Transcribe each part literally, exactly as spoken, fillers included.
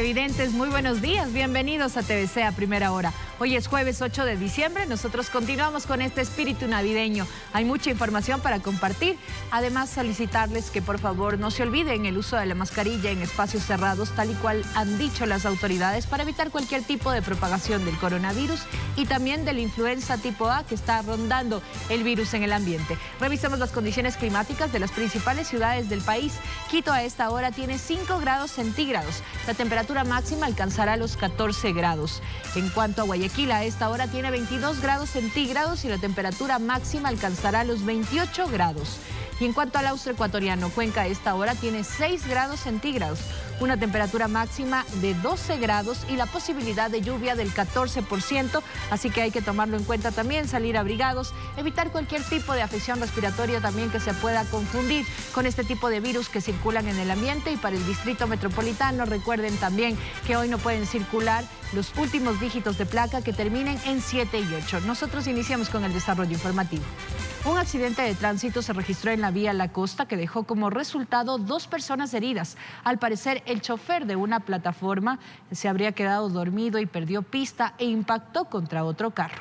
televidentes, muy buenos días, bienvenidos a T V C a primera hora. Hoy es jueves ocho de diciembre, nosotros continuamos con este espíritu navideño. Hay mucha información para compartir, además solicitarles que por favor no se olviden el uso de la mascarilla en espacios cerrados, tal y cual han dicho las autoridades, para evitar cualquier tipo de propagación del coronavirus y también de la influenza tipo A que está rondando el virus en el ambiente. Revisemos las condiciones climáticas de las principales ciudades del país. Quito a esta hora tiene cinco grados centígrados. La temperatura máxima alcanzará los catorce grados. En cuanto a Guayaquil, a esta hora tiene veintidós grados centígrados y la temperatura máxima alcanzará los veintiocho grados. Y en cuanto al austro ecuatoriano, Cuenca a esta hora tiene seis grados centígrados, una temperatura máxima de doce grados y la posibilidad de lluvia del catorce por ciento, así que hay que tomarlo en cuenta también, salir abrigados, evitar cualquier tipo de afección respiratoria también que se pueda confundir con este tipo de virus que circulan en el ambiente. Y para el distrito metropolitano, recuerden también que hoy no pueden circular los últimos dígitos de placa que terminen en siete y ocho. Nosotros iniciamos con el desarrollo informativo. Un accidente de tránsito se registró en la vía La Costa que dejó como resultado dos personas heridas. Al parecer, el chofer de una plataforma se habría quedado dormido y perdió pista e impactó contra otro carro.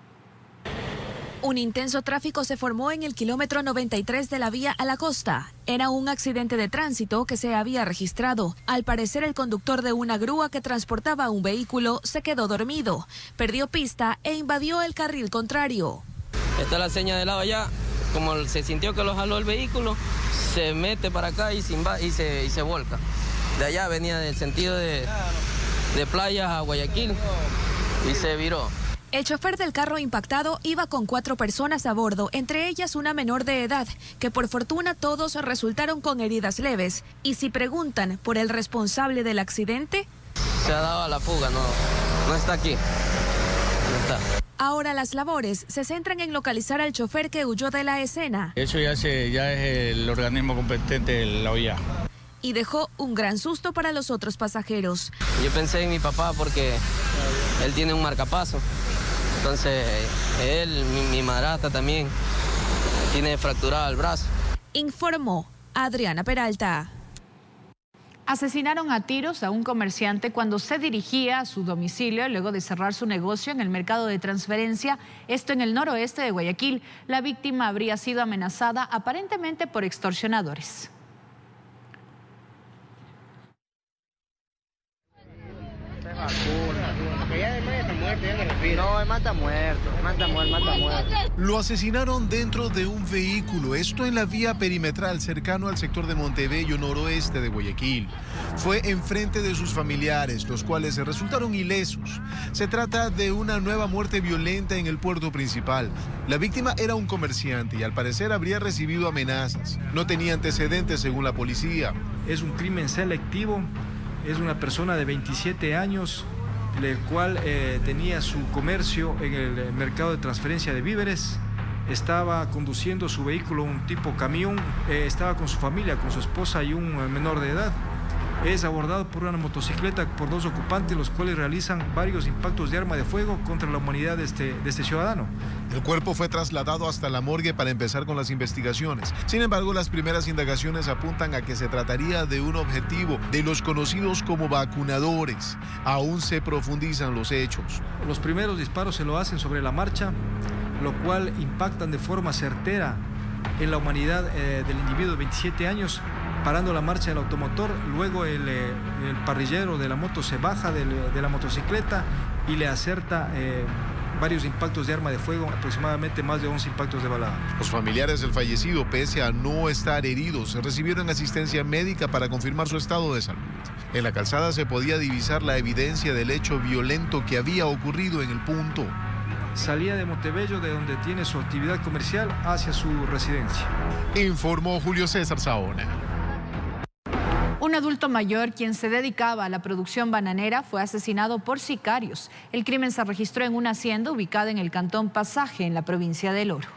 Un intenso tráfico se formó en el kilómetro noventa y tres de la vía a la costa. Era un accidente de tránsito que se había registrado. Al parecer, el conductor de una grúa que transportaba un vehículo se quedó dormido, perdió pista e invadió el carril contrario. Está la seña de lado allá, como se sintió que lo jaló el vehículo, se mete para acá y se, y se, y se volca. De allá venía del sentido de, de Playas a Guayaquil y se viró. El chofer del carro impactado iba con cuatro personas a bordo, entre ellas una menor de edad, que por fortuna todos resultaron con heridas leves. Y si preguntan por el responsable del accidente, se ha dado a la fuga, no, no está aquí. No está. Ahora las labores se centran en localizar al chofer que huyó de la escena. Eso ya, se, ya es el organismo competente, la O I A. Y dejó un gran susto para los otros pasajeros. Yo pensé en mi papá porque él tiene un marcapaso. Entonces, él, mi, mi madrastra también, tiene fracturado el brazo. Informó Adriana Peralta. Asesinaron a tiros a un comerciante cuando se dirigía a su domicilio luego de cerrar su negocio en el mercado de transferencia, esto en el noroeste de Guayaquil. La víctima habría sido amenazada aparentemente por extorsionadores. No, el mata muerto, mata muerto, mata muerto. Lo asesinaron dentro de un vehículo, esto en la vía perimetral cercano al sector de Montebello, noroeste de Guayaquil. Fue enfrente de sus familiares, los cuales resultaron ilesos. Se trata de una nueva muerte violenta en el puerto principal. La víctima era un comerciante y al parecer habría recibido amenazas. No tenía antecedentes según la policía. Es un crimen selectivo, es una persona de veintisiete años, el cual eh, tenía su comercio en el mercado de transferencia de víveres, estaba conduciendo su vehículo, un tipo camión, eh, estaba con su familia, con su esposa y un menor de edad. Es abordado por una motocicleta por dos ocupantes, los cuales realizan varios impactos de arma de fuego contra la humanidad de este, de este ciudadano. El cuerpo fue trasladado hasta la morgue para empezar con las investigaciones. Sin embargo, las primeras indagaciones apuntan a que se trataría de un objetivo de los conocidos como vacunadores. Aún se profundizan los hechos. Los primeros disparos se lo hacen sobre la marcha, lo cual impactan de forma certera en la humanidad eh, del individuo de veintisiete años, parando la marcha del automotor. Luego el, eh, el parrillero de la moto se baja del, de la motocicleta y le acerta eh, varios impactos de arma de fuego, aproximadamente más de once impactos de balada. Los familiares del fallecido, pese a no estar heridos, recibieron asistencia médica para confirmar su estado de salud. En la calzada se podía divisar la evidencia del hecho violento que había ocurrido en el punto. Salía de Montebello, de donde tiene su actividad comercial, hacia su residencia. Informó Julio César Saona. Un adulto mayor, quien se dedicaba a la producción bananera, fue asesinado por sicarios. El crimen se registró en una hacienda ubicada en el cantón Pasaje, en la provincia del Oro.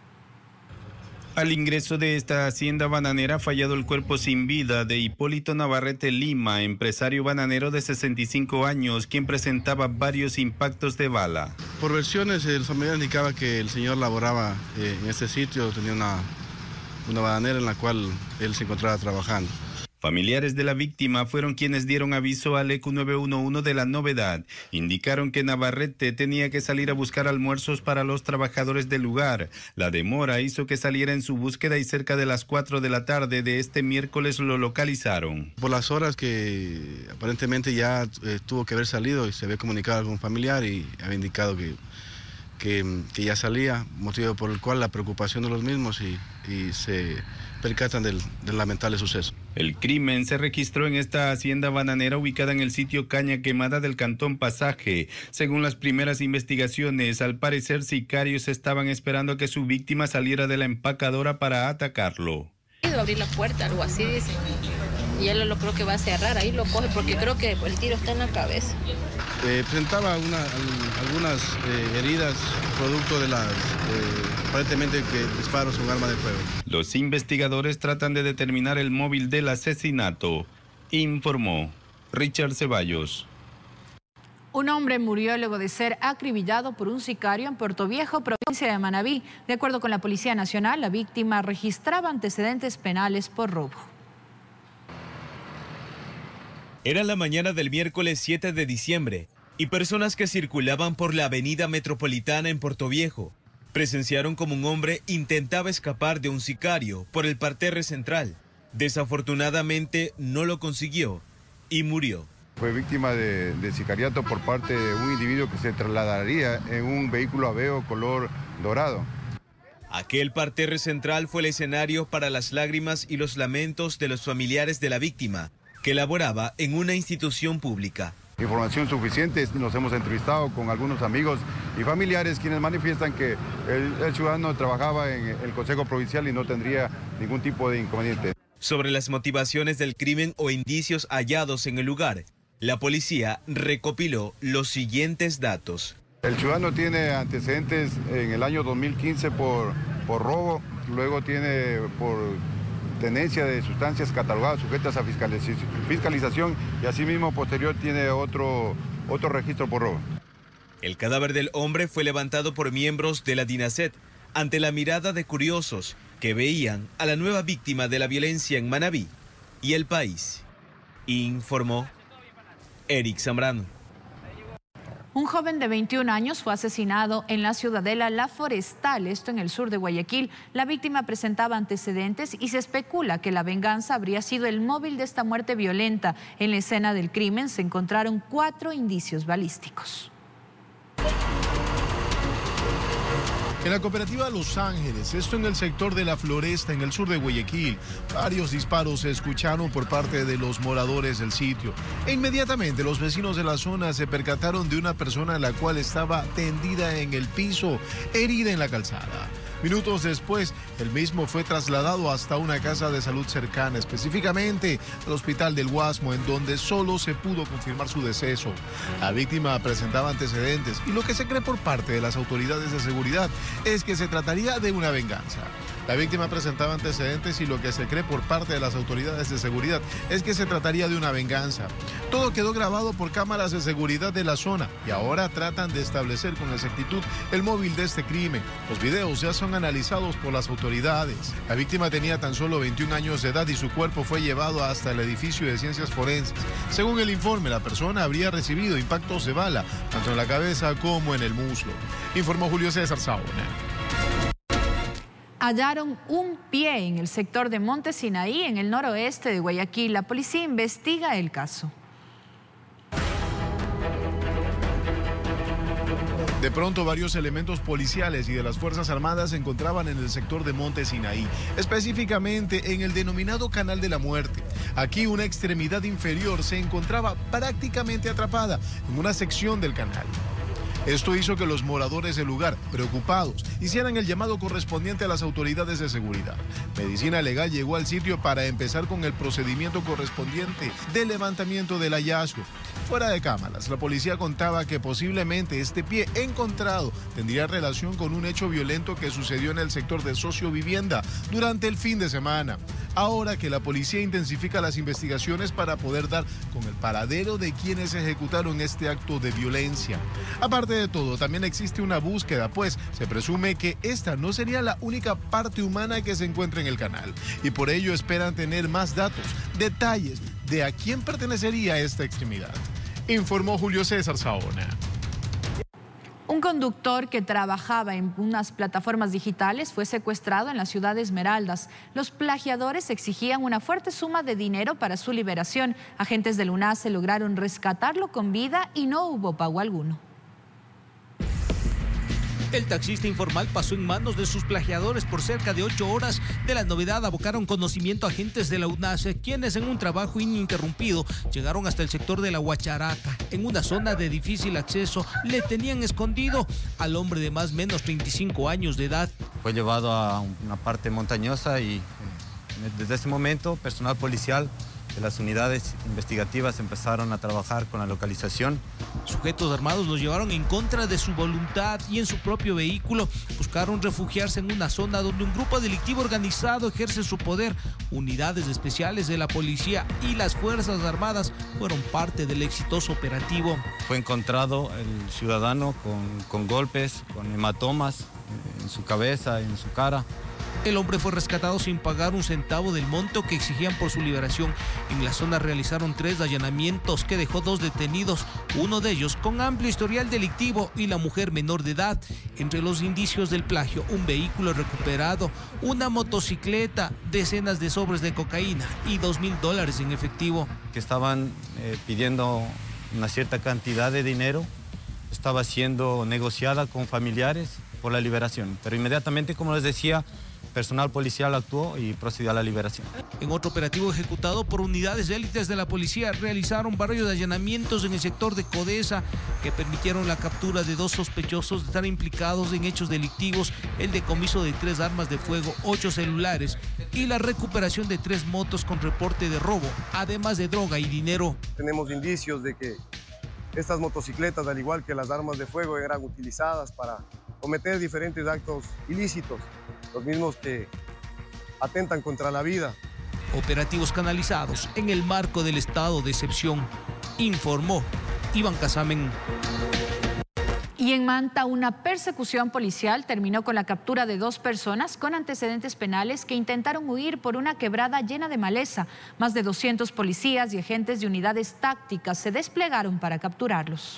Al ingreso de esta hacienda bananera ha fallado el cuerpo sin vida de Hipólito Navarrete Lima, empresario bananero de sesenta y cinco años, quien presentaba varios impactos de bala. Por versiones, el familiar indicaba que el señor laboraba eh, en este sitio, tenía una, una bananera en la cual él se encontraba trabajando. Familiares de la víctima fueron quienes dieron aviso al E Q nueve uno uno de la novedad. Indicaron que Navarrete tenía que salir a buscar almuerzos para los trabajadores del lugar. La demora hizo que saliera en su búsqueda y cerca de las cuatro de la tarde de este miércoles lo localizaron. Por las horas que aparentemente ya eh, tuvo que haber salido y se había comunicado con un familiar y había indicado que, que, que ya salía, motivo por el cual la preocupación de los mismos y, y se percatan del, del lamentable suceso. El crimen se registró en esta hacienda bananera ubicada en el sitio Caña Quemada del Cantón Pasaje. Según las primeras investigaciones, al parecer sicarios estaban esperando a que su víctima saliera de la empacadora para atacarlo. A abrir la puerta, algo así dice, y él lo creo que va a cerrar, ahí lo coge porque creo que el tiro está en la cabeza. Eh, presentaba una, algunas eh, heridas producto de las, eh, aparentemente, que disparos con arma de fuego. Los investigadores tratan de determinar el móvil del asesinato, informó Richard Ceballos. Un hombre murió luego de ser acribillado por un sicario en Puerto Viejo, provincia de Manabí. De acuerdo con la Policía Nacional, la víctima registraba antecedentes penales por robo. Era la mañana del miércoles siete de diciembre y personas que circulaban por la avenida Metropolitana en Puerto Viejo presenciaron como un hombre intentaba escapar de un sicario por el parterre central. Desafortunadamente no lo consiguió y murió. Fue víctima de, de sicariato por parte de un individuo que se trasladaría en un vehículo Aveo color dorado. Aquel parterre central fue el escenario para las lágrimas y los lamentos de los familiares de la víctima, que laboraba en una institución pública. Información suficiente, nos hemos entrevistado con algunos amigos y familiares quienes manifiestan que el, el ciudadano trabajaba en el Consejo Provincial y no tendría ningún tipo de inconveniente. Sobre las motivaciones del crimen o indicios hallados en el lugar, la policía recopiló los siguientes datos. El ciudadano tiene antecedentes en el año dos mil quince por, por robo, luego tiene por tenencia de sustancias catalogadas sujetas a fiscalización y asimismo posterior tiene otro, otro registro por robo. El cadáver del hombre fue levantado por miembros de la DINASET ante la mirada de curiosos que veían a la nueva víctima de la violencia en Manabí y el país, informó Eric Zambrano. Un joven de veintiún años fue asesinado en la ciudadela La Forestal, esto en el sur de Guayaquil. La víctima presentaba antecedentes y se especula que la venganza habría sido el móvil de esta muerte violenta. En la escena del crimen se encontraron cuatro indicios balísticos. En la cooperativa Los Ángeles, esto en el sector de La Floresta, en el sur de Guayaquil, varios disparos se escucharon por parte de los moradores del sitio. E inmediatamente los vecinos de la zona se percataron de una persona la cual estaba tendida en el piso, herida en la calzada. Minutos después, el mismo fue trasladado hasta una casa de salud cercana, específicamente al Hospital del Guasmo, en donde solo se pudo confirmar su deceso. La víctima presentaba antecedentes y lo que se cree por parte de las autoridades de seguridad es que se trataría de una venganza. La víctima presentaba antecedentes y lo que se cree por parte de las autoridades de seguridad es que se trataría de una venganza. Todo quedó grabado por cámaras de seguridad de la zona y ahora tratan de establecer con exactitud el móvil de este crimen. Los videos ya son analizados por las autoridades. La víctima tenía tan solo veintiún años de edad y su cuerpo fue llevado hasta el edificio de ciencias forenses. Según el informe, la persona habría recibido impactos de bala, tanto en la cabeza como en el muslo. Informó Julio César Saona. Hallaron un pie en el sector de Monte Sinaí, en el noroeste de Guayaquil. La policía investiga el caso. De pronto, varios elementos policiales y de las Fuerzas Armadas se encontraban en el sector de Monte Sinaí, específicamente en el denominado Canal de la Muerte. Aquí una extremidad inferior se encontraba prácticamente atrapada en una sección del canal. Esto hizo que los moradores del lugar, preocupados, hicieran el llamado correspondiente a las autoridades de seguridad. Medicina Legal llegó al sitio para empezar con el procedimiento correspondiente de levantamiento del hallazgo. Fuera de cámaras, la policía contaba que posiblemente este pie encontrado tendría relación con un hecho violento que sucedió en el sector de sociovivienda durante el fin de semana. ahora que la policía intensifica las investigaciones para poder dar con el paradero de quienes ejecutaron este acto de violencia. Aparte de todo, también existe una búsqueda, pues se presume que esta no sería la única parte humana que se encuentra en el canal, y por ello esperan tener más datos, detalles de a quién pertenecería esta extremidad. Informó Julio César Saona. Un conductor que trabajaba en unas plataformas digitales fue secuestrado en la ciudad de Esmeraldas. Los plagiadores exigían una fuerte suma de dinero para su liberación. Agentes del UNACE lograron rescatarlo con vida y no hubo pago alguno. El taxista informal pasó en manos de sus plagiadores por cerca de ocho horas. De la novedad abocaron conocimiento a agentes de la UNACE, quienes en un trabajo ininterrumpido llegaron hasta el sector de la Huacharaca. En una zona de difícil acceso le tenían escondido al hombre de más o menos veinticinco años de edad. Fue llevado a una parte montañosa y desde ese momento personal policial de las unidades investigativas empezaron a trabajar con la localización. Sujetos armados los llevaron en contra de su voluntad y en su propio vehículo. Buscaron refugiarse en una zona donde un grupo delictivo organizado ejerce su poder. Unidades especiales de la policía y las Fuerzas Armadas fueron parte del exitoso operativo. Fue encontrado el ciudadano con, con golpes, con hematomas en su cabeza, en su cara. El hombre fue rescatado sin pagar un centavo del monto que exigían por su liberación. En la zona realizaron tres allanamientos que dejó dos detenidos, uno de ellos con amplio historial delictivo y la mujer menor de edad. Entre los indicios del plagio, un vehículo recuperado, una motocicleta, decenas de sobres de cocaína y dos mil dólares en efectivo. Que estaban eh, pidiendo una cierta cantidad de dinero, estaba siendo negociada con familiares por la liberación, pero inmediatamente, como les decía, personal policial actuó y procedió a la liberación. En otro operativo ejecutado por unidades élites de la policía, realizaron varios allanamientos en el sector de Codesa que permitieron la captura de dos sospechosos de estar implicados en hechos delictivos, el decomiso de tres armas de fuego, ocho celulares y la recuperación de tres motos con reporte de robo, además de droga y dinero. Tenemos indicios de que estas motocicletas, al igual que las armas de fuego, eran utilizadas para cometer diferentes actos ilícitos, los mismos que atentan contra la vida. Operativos canalizados en el marco del estado de excepción, informó Iván Casamen. Y en Manta, una persecución policial terminó con la captura de dos personas con antecedentes penales que intentaron huir por una quebrada llena de maleza. Más de doscientos policías y agentes de unidades tácticas se desplegaron para capturarlos.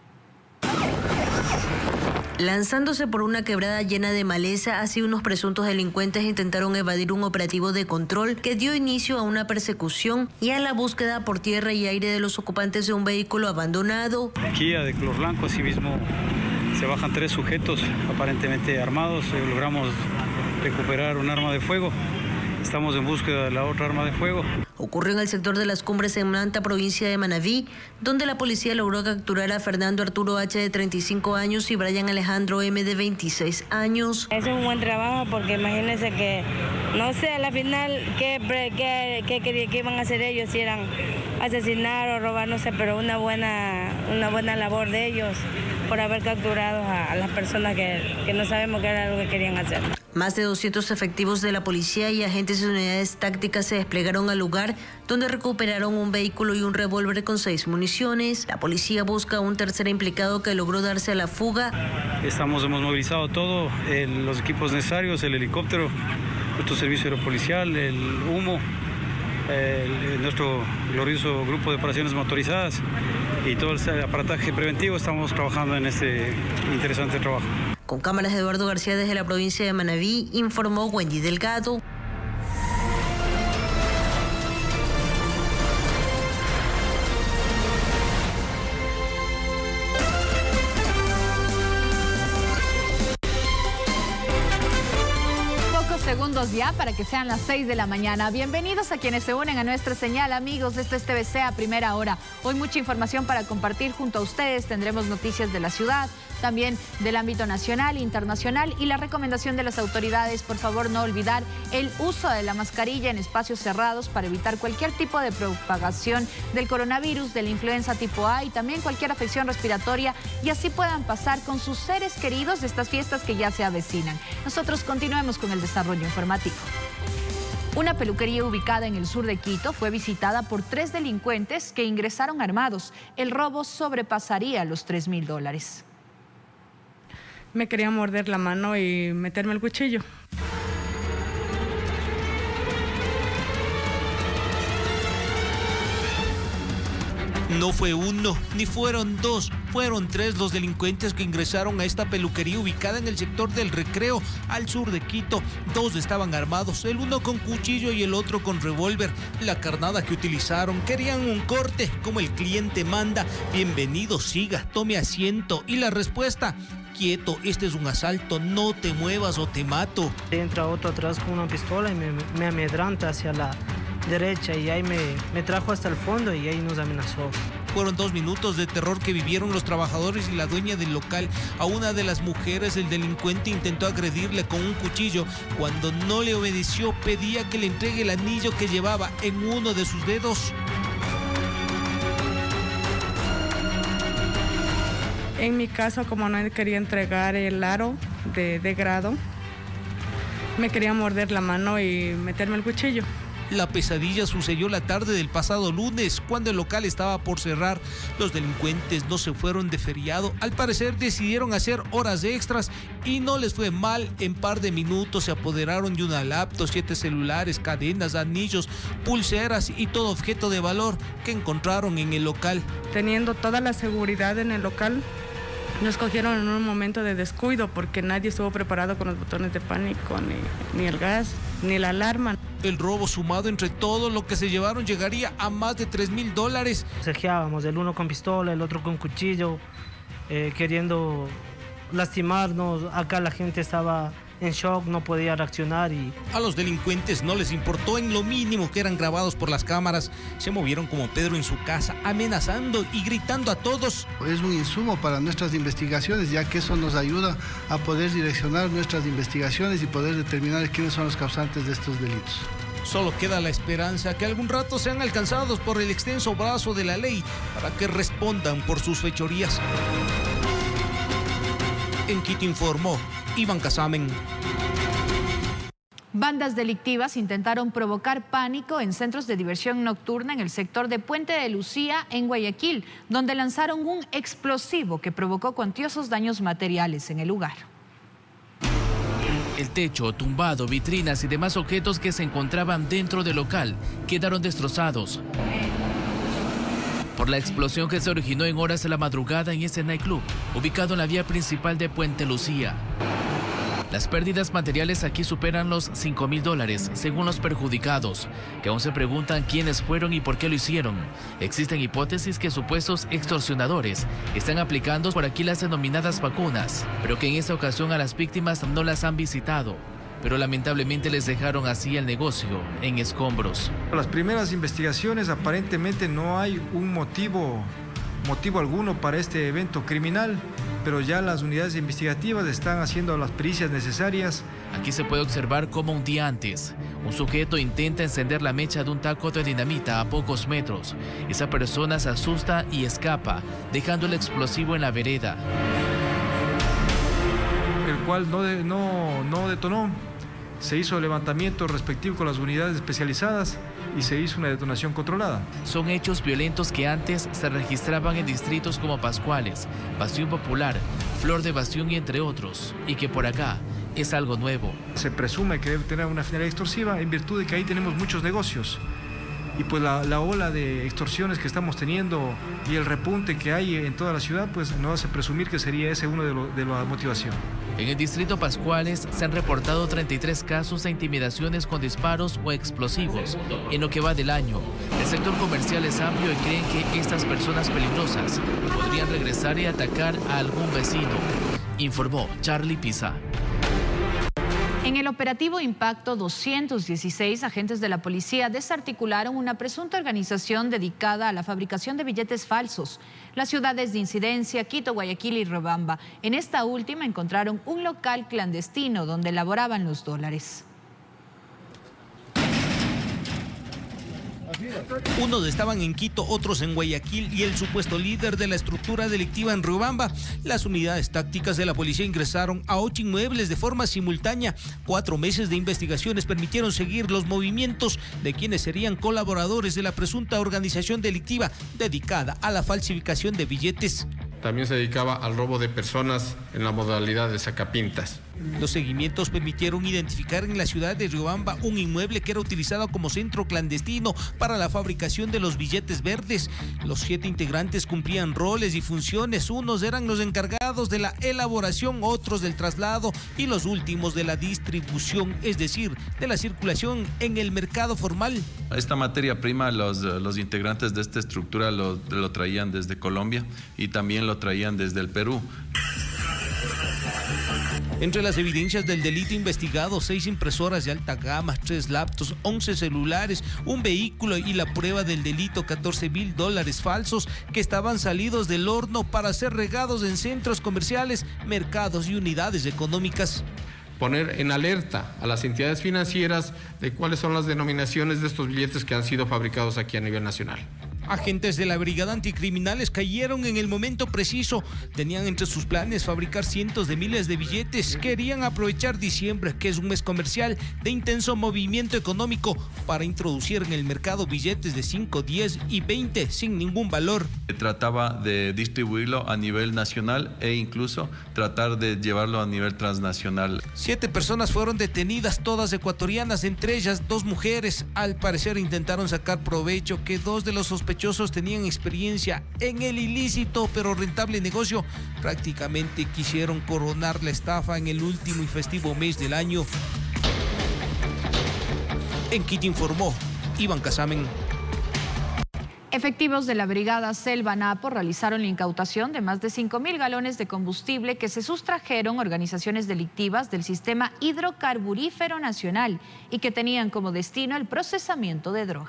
Lanzándose por una quebrada llena de maleza, así unos presuntos delincuentes intentaron evadir un operativo de control que dio inicio a una persecución y a la búsqueda por tierra y aire de los ocupantes de un vehículo abandonado. Kia de color blanco, asimismo se bajan tres sujetos aparentemente armados, eh, logramos recuperar un arma de fuego. Estamos en búsqueda de la otra arma de fuego. Ocurrió en el sector de las Cumbres en Manta, provincia de Manabí, donde la policía logró capturar a Fernando Arturo H. de treinta y cinco años y Brian Alejandro M. de veintiséis años. Es un buen trabajo porque imagínense que, no sé, a la final qué, qué, qué, qué, qué iban a hacer ellos, si eran asesinar o robar, no sé, pero una buena, una buena labor de ellos por haber capturado a, a las personas que, que no sabemos qué era lo que querían hacer. Más de doscientos efectivos de la policía y agentes de unidades tácticas se desplegaron al lugar, donde recuperaron un vehículo y un revólver con seis municiones. La policía busca a un tercer implicado que logró darse a la fuga. Estamos, hemos movilizado todo, eh, los equipos necesarios, el helicóptero, nuestro servicio aeropolicial, el humo, eh, el, nuestro glorioso grupo de operaciones motorizadas y todo el aparataje preventivo. Estamos trabajando en este interesante trabajo. Con cámaras de Eduardo García desde la provincia de Manabí, informó Wendy Delgado. Segundos ya para que sean las seis de la mañana. Bienvenidos a quienes se unen a nuestra señal, amigos. Esto es T V C a primera hora. Hoy mucha información para compartir junto a ustedes. Tendremos noticias de la ciudad, también del ámbito nacional, internacional y la recomendación de las autoridades. Por favor, no olvidar el uso de la mascarilla en espacios cerrados para evitar cualquier tipo de propagación del coronavirus, de la influenza tipo A y también cualquier afección respiratoria, y así puedan pasar con sus seres queridos estas fiestas que ya se avecinan. Nosotros continuemos con el desarrollo informativo. Una peluquería ubicada en el sur de Quito fue visitada por tres delincuentes que ingresaron armados. El robo sobrepasaría los tres mil dólares. Me querían morder la mano y meterme el cuchillo. No fue uno, ni fueron dos, fueron tres los delincuentes que ingresaron a esta peluquería ubicada en el sector del Recreo, al sur de Quito. Dos estaban armados, el uno con cuchillo y el otro con revólver. La carnada que utilizaron, querían un corte, como el cliente manda. Bienvenido, siga, tome asiento. Y la respuesta: quieto, este es un asalto, no te muevas o te mato. Entra otro atrás con una pistola y me, me amedranta hacia la derecha y ahí me, me trajo hasta el fondo y ahí nos amenazó. Fueron dos minutos de terror que vivieron los trabajadores y la dueña del local. A una de las mujeres el delincuente intentó agredirle con un cuchillo. Cuando no le obedeció, pedía que le entregue el anillo que llevaba en uno de sus dedos. En mi caso, como no quería entregar el aro de, de grado, me quería morder la mano y meterme el cuchillo. La pesadilla sucedió la tarde del pasado lunes, cuando el local estaba por cerrar. Los delincuentes no se fueron de feriado. Al parecer decidieron hacer horas extras y no les fue mal. En par de minutos se apoderaron de una laptop, siete celulares, cadenas, anillos, pulseras y todo objeto de valor que encontraron en el local. Teniendo toda la seguridad en el local, nos cogieron en un momento de descuido porque nadie estuvo preparado con los botones de pánico, ni, ni el gas, ni la alarma. El robo sumado entre todo lo que se llevaron llegaría a más de tres mil dólares. Cejeábamos, el uno con pistola, el otro con cuchillo, eh, queriendo lastimarnos. Acá la gente estaba en shock, no podía reaccionar. Y a los delincuentes no les importó en lo mínimo que eran grabados por las cámaras. Se movieron como Pedro en su casa, amenazando y gritando a todos. Es un insumo para nuestras investigaciones, ya que eso nos ayuda a poder direccionar nuestras investigaciones y poder determinar quiénes son los causantes de estos delitos. Solo queda la esperanza que algún rato sean alcanzados por el extenso brazo de la ley para que respondan por sus fechorías. En Quito informó Iván Casamen. Bandas delictivas intentaron provocar pánico en centros de diversión nocturna en el sector de Puente de Lucía, en Guayaquil, donde lanzaron un explosivo que provocó cuantiosos daños materiales en el lugar. El techo, tumbado, vitrinas y demás objetos que se encontraban dentro del local quedaron destrozados por la explosión que se originó en horas de la madrugada en ese nightclub, ubicado en la vía principal de Puente Lucía. Las pérdidas materiales aquí superan los cinco mil dólares, según los perjudicados, que aún se preguntan quiénes fueron y por qué lo hicieron. Existen hipótesis que supuestos extorsionadores están aplicando por aquí las denominadas vacunas, pero que en esta ocasión a las víctimas no las han visitado, pero lamentablemente les dejaron así el negocio en escombros. Las primeras investigaciones, aparentemente no hay un motivo, motivo alguno para este evento criminal, pero ya las unidades investigativas están haciendo las pericias necesarias. Aquí se puede observar cómo un día antes, un sujeto intenta encender la mecha de un taco de dinamita a pocos metros. Esa persona se asusta y escapa, dejando el explosivo en la vereda, el cual no, de, no, no detonó. Se hizo el levantamiento respectivo con las unidades especializadas y se hizo una detonación controlada. Son hechos violentos que antes se registraban en distritos como Pascuales, Bastión Popular, Flor de Bastión y entre otros, y que por acá es algo nuevo. Se presume que debe tener una finalidad extorsiva en virtud de que ahí tenemos muchos negocios. Y pues la, la ola de extorsiones que estamos teniendo y el repunte que hay en toda la ciudad, pues nos hace presumir que sería ese uno de, lo, de la motivación. En el distrito Pascuales se han reportado treinta y tres casos de intimidaciones con disparos o explosivos en lo que va del año. El sector comercial es amplio y creen que estas personas peligrosas podrían regresar y atacar a algún vecino, informó Charlie Pisa. En el operativo Impacto doscientos dieciséis, agentes de la policía desarticularon una presunta organización dedicada a la fabricación de billetes falsos. Las ciudades de incidencia, Quito, Guayaquil y Riobamba. En esta última encontraron un local clandestino donde elaboraban los dólares. Unos estaban en Quito, otros en Guayaquil y el supuesto líder de la estructura delictiva en Riobamba. Las unidades tácticas de la policía ingresaron a ocho inmuebles de forma simultánea. Cuatro meses de investigaciones permitieron seguir los movimientos de quienes serían colaboradores de la presunta organización delictiva dedicada a la falsificación de billetes. También se dedicaba al robo de personas en la modalidad de sacapintas. Los seguimientos permitieron identificar en la ciudad de Riobamba un inmueble que era utilizado como centro clandestino para la fabricación de los billetes verdes. Los siete integrantes cumplían roles y funciones. Unos eran los encargados de la elaboración, otros del traslado y los últimos de la distribución, es decir, de la circulación en el mercado formal. Esta materia prima los, los integrantes de esta estructura lo, lo traían desde Colombia y también lo traían desde el Perú. Entre las evidencias del delito investigado, seis impresoras de alta gama, tres laptops, once celulares, un vehículo y la prueba del delito, catorce mil dólares falsos que estaban salidos del horno para ser regados en centros comerciales, mercados y unidades económicas. Poner en alerta a las entidades financieras de cuáles son las denominaciones de estos billetes que han sido fabricados aquí a nivel nacional. Agentes de la Brigada Anticriminales cayeron en el momento preciso. Tenían entre sus planes fabricar cientos de miles de billetes. Querían aprovechar diciembre, que es un mes comercial de intenso movimiento económico, para introducir en el mercado billetes de cinco, diez y veinte sin ningún valor. Trataba de distribuirlo a nivel nacional e incluso tratar de llevarlo a nivel transnacional. Siete personas fueron detenidas, todas ecuatorianas, entre ellas dos mujeres. Al parecer intentaron sacar provecho que dos de los sospechosos tenían experiencia en el ilícito pero rentable negocio. Prácticamente quisieron coronar la estafa en el último y festivo mes del año. En Quito informó Iván Casamen. Efectivos de la Brigada Selva Napo realizaron la incautación de más de cinco mil galones de combustible que se sustrajeron organizaciones delictivas del Sistema Hidrocarburífero Nacional y que tenían como destino el procesamiento de droga.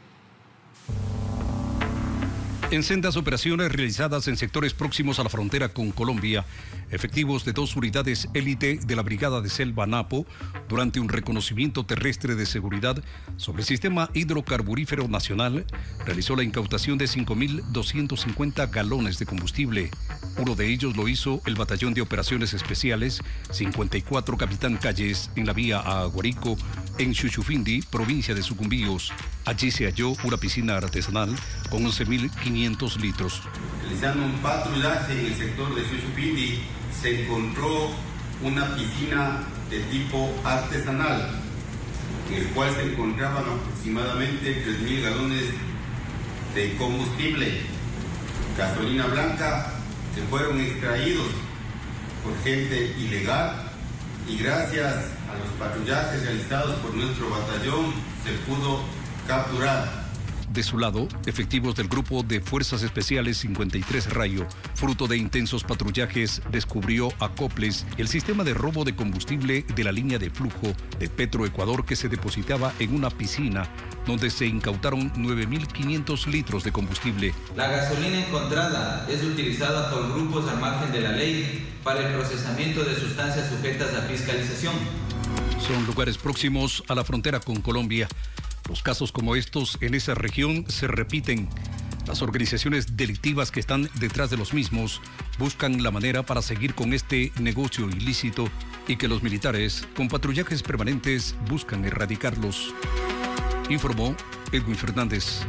En sendas operaciones realizadas en sectores próximos a la frontera con Colombia, efectivos de dos unidades élite de la Brigada de Selva Napo, durante un reconocimiento terrestre de seguridad sobre el Sistema Hidrocarburífero Nacional, realizó la incautación de cinco mil doscientos cincuenta galones de combustible. Uno de ellos lo hizo el Batallón de Operaciones Especiales cincuenta y cuatro Capitán Calles en la vía a Aguarico, en Chuchufindi, provincia de Sucumbíos. Allí se halló una piscina artesanal con once mil quinientos litros. Realizando un patrullaje en el sector de Chuchufindi, se encontró una piscina de tipo artesanal, en el cual se encontraban aproximadamente tres mil galones de combustible, gasolina blanca, que fueron extraídos por gente ilegal, y gracias a los patrullajes realizados por nuestro batallón se pudo capturar. De su lado, efectivos del Grupo de Fuerzas Especiales cincuenta y tres Rayo, fruto de intensos patrullajes, descubrió acoples el sistema de robo de combustible de la línea de flujo de Petroecuador que se depositaba en una piscina, donde se incautaron nueve mil quinientos litros de combustible. La gasolina encontrada es utilizada por grupos al margen de la ley para el procesamiento de sustancias sujetas a fiscalización. Son lugares próximos a la frontera con Colombia. Los casos como estos en esa región se repiten. Las organizaciones delictivas que están detrás de los mismos buscan la manera para seguir con este negocio ilícito y que los militares, con patrullajes permanentes, buscan erradicarlos. Informó Edwin Fernández.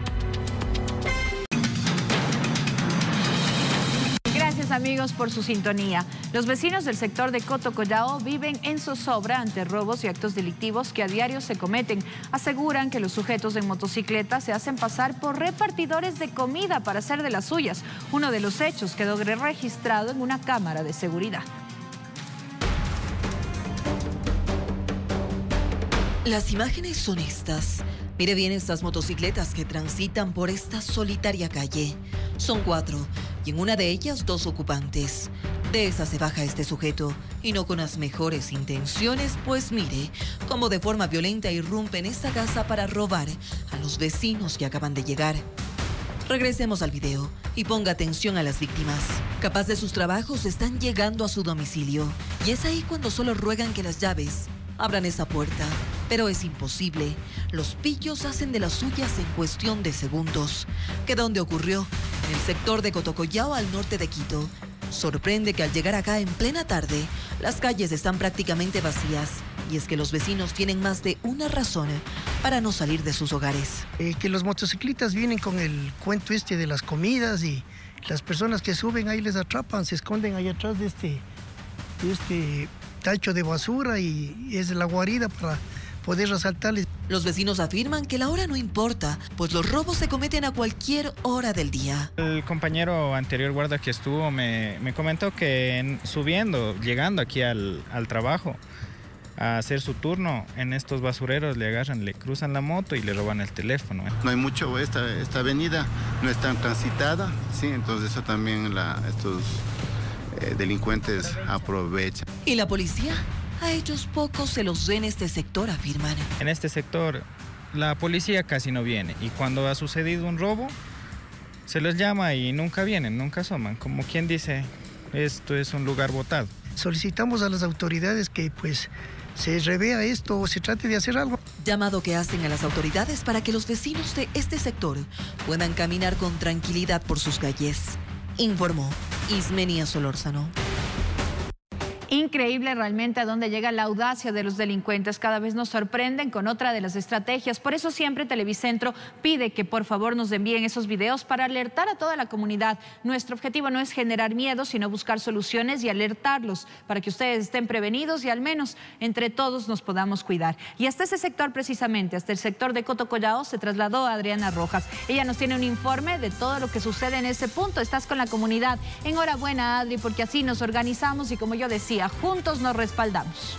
Gracias, amigos, por su sintonía. Los vecinos del sector de Coto Collao viven en zozobra ante robos y actos delictivos que a diario se cometen. Aseguran que los sujetos en motocicleta se hacen pasar por repartidores de comida para hacer de las suyas. Uno de los hechos quedó registrado en una cámara de seguridad. Las imágenes son estas. Mire bien estas motocicletas que transitan por esta solitaria calle. Son cuatro, y en una de ellas dos ocupantes. De esa se baja este sujeto, y no con las mejores intenciones, pues mire cómo de forma violenta irrumpe en esta casa para robar a los vecinos que acaban de llegar. Regresemos al video y ponga atención a las víctimas. Capaz de sus trabajos, están llegando a su domicilio, y es ahí cuando solo ruegan que las llaves abran esa puerta. Pero es imposible. Los pillos hacen de las suyas en cuestión de segundos. ¿Qué dónde ocurrió? En el sector de Cotocollao, al norte de Quito. Sorprende que al llegar acá en plena tarde, las calles están prácticamente vacías. Y es que los vecinos tienen más de una razón para no salir de sus hogares. Eh, que los motociclistas vienen con el cuento este de las comidas y las personas que suben ahí les atrapan, se esconden ahí atrás de este, de este tacho de basura y es la guarida para poder asaltarles. Los vecinos afirman que la hora no importa, pues los robos se cometen a cualquier hora del día. El compañero anterior guarda que estuvo me, me comentó que en, subiendo, llegando aquí al, al trabajo a hacer su turno, en estos basureros le agarran, le cruzan la moto y le roban el teléfono. No hay mucho, esta, esta avenida no es tan transitada, sí, entonces eso también la, estos eh, delincuentes aprovechan. ¿Y la policía? A ellos pocos se los ve en este sector, afirman. En este sector la policía casi no viene y cuando ha sucedido un robo se les llama y nunca vienen, nunca asoman, como quien dice, esto es un lugar botado. Solicitamos a las autoridades que pues se revea esto o se trate de hacer algo. Llamado que hacen a las autoridades para que los vecinos de este sector puedan caminar con tranquilidad por sus calles. Informó Ismenia Solórzano. Increíble realmente a dónde llega la audacia de los delincuentes. Cada vez nos sorprenden con otra de las estrategias. Por eso siempre Televicentro pide que por favor nos envíen esos videos para alertar a toda la comunidad. Nuestro objetivo no es generar miedo, sino buscar soluciones y alertarlos para que ustedes estén prevenidos y al menos entre todos nos podamos cuidar. Y hasta ese sector precisamente, hasta el sector de Cotocollao, se trasladó Adriana Rojas. Ella nos tiene un informe de todo lo que sucede en ese punto. Estás con la comunidad. Enhorabuena, Adri, porque así nos organizamos y como yo decía, juntos nos respaldamos.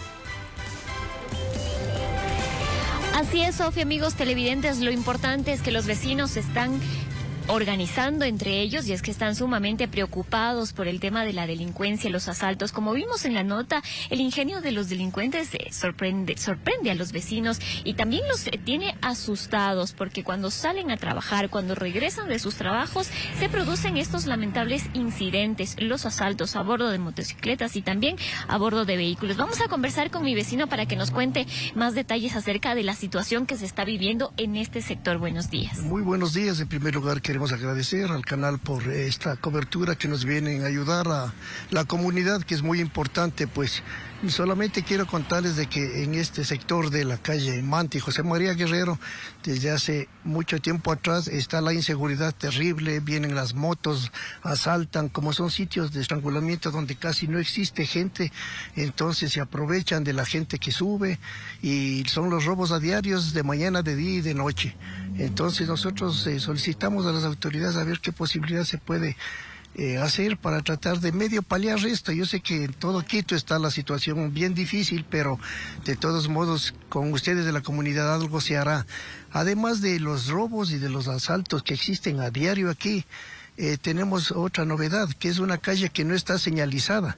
Así es, Sofía, amigos televidentes, lo importante es que los vecinos están organizando entre ellos y es que están sumamente preocupados por el tema de la delincuencia y los asaltos. Como vimos en la nota, el ingenio de los delincuentes eh, sorprende, sorprende a los vecinos y también los eh, tiene asustados porque cuando salen a trabajar, cuando regresan de sus trabajos, se producen estos lamentables incidentes, los asaltos a bordo de motocicletas y también a bordo de vehículos. Vamos a conversar con mi vecino para que nos cuente más detalles acerca de la situación que se está viviendo en este sector. Buenos días. Muy buenos días. En primer lugar, queremos agradecer al canal por esta cobertura que nos viene a ayudar a la comunidad, que es muy importante. Pues solamente quiero contarles de que en este sector de la calle Manta y José María Guerrero, desde hace mucho tiempo atrás está la inseguridad terrible, vienen las motos, asaltan, como son sitios de estrangulamiento donde casi no existe gente, entonces se aprovechan de la gente que sube y son los robos a diarios de mañana, de día y de noche. Entonces nosotros eh, solicitamos a las autoridades a ver qué posibilidad se puede Eh, hacer para tratar de medio paliar esto. Yo sé que en todo Quito está la situación bien difícil, pero de todos modos con ustedes de la comunidad algo se hará. Además de los robos y de los asaltos que existen a diario aquí, eh, tenemos otra novedad, que es una calle que no está señalizada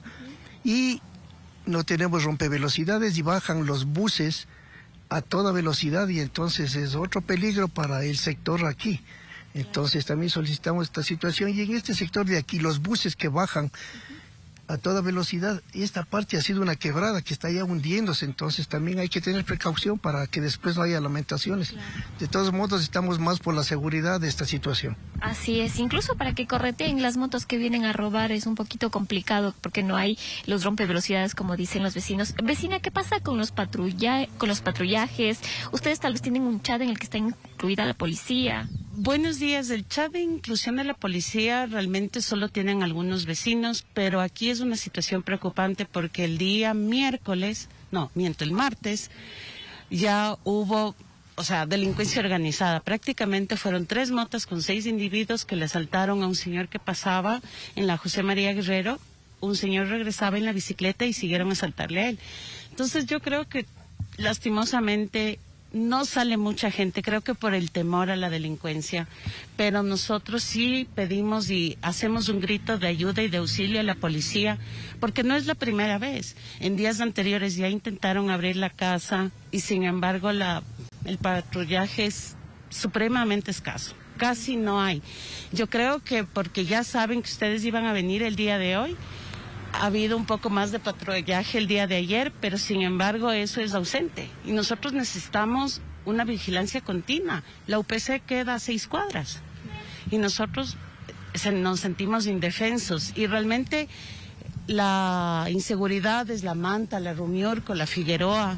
y no tenemos rompevelocidades y bajan los buses a toda velocidad y entonces es otro peligro para el sector aquí. Entonces también solicitamos esta situación y en este sector de aquí los buses que bajan a toda velocidad, esta parte ha sido una quebrada que está ya hundiéndose, entonces también hay que tener precaución para que después no haya lamentaciones. Claro. De todos modos estamos más por la seguridad de esta situación. Así es, incluso para que correteen las motos que vienen a robar es un poquito complicado porque no hay los rompevelocidades como dicen los vecinos. Vecina, ¿qué pasa con los patrulla con los patrullajes? Ustedes tal vez tienen un chat en el que está incluida la policía. Buenos días, el chat de inclusión de la policía realmente solo tienen algunos vecinos, pero aquí es una situación preocupante porque el día miércoles, no, miento, el martes, ya hubo, o sea, delincuencia organizada. Prácticamente fueron tres motas con seis individuos que le asaltaron a un señor que pasaba en la José María Guerrero. Un señor regresaba en la bicicleta y siguieron a asaltarle a él. Entonces yo creo que lastimosamente no sale mucha gente, creo que por el temor a la delincuencia, pero nosotros sí pedimos y hacemos un grito de ayuda y de auxilio a la policía, porque no es la primera vez. En días anteriores ya intentaron abrir la casa y sin embargo la, el patrullaje es supremamente escaso, casi no hay. Yo creo que porque ya saben que ustedes iban a venir el día de hoy, Ha habido un poco más de patrullaje el día de ayer, pero sin embargo eso es ausente. Y nosotros necesitamos una vigilancia continua. La U P C queda a seis cuadras y nosotros se, nos sentimos indefensos. Y realmente la inseguridad es La Manta, la Rumiorco, la Figueroa.